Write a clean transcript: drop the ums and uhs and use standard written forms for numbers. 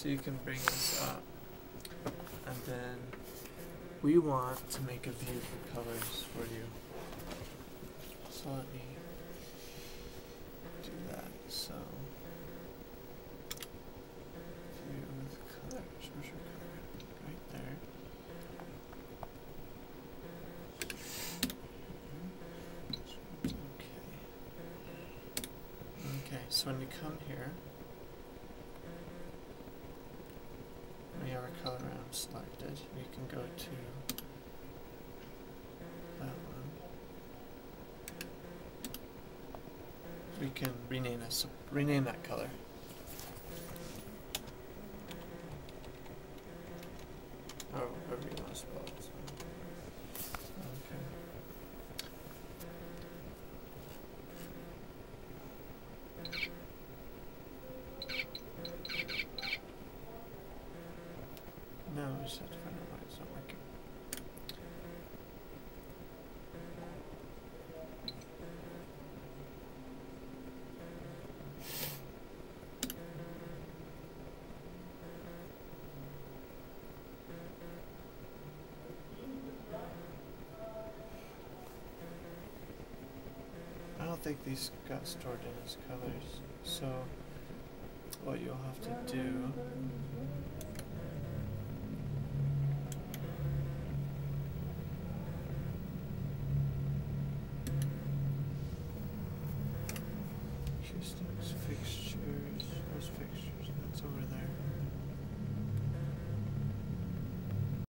So you can bring this up, and then we want to make a view for colors for you. So let me do that. So view with colors. Where's your color? Right there. Okay, so when you come here, we have our color round selected. We can go to that one. We can rename that color. Oh, however you want to spell it. So. Okay. No, we just have to find out why it's not working. I don't think these got stored in as colors, so what you'll have to do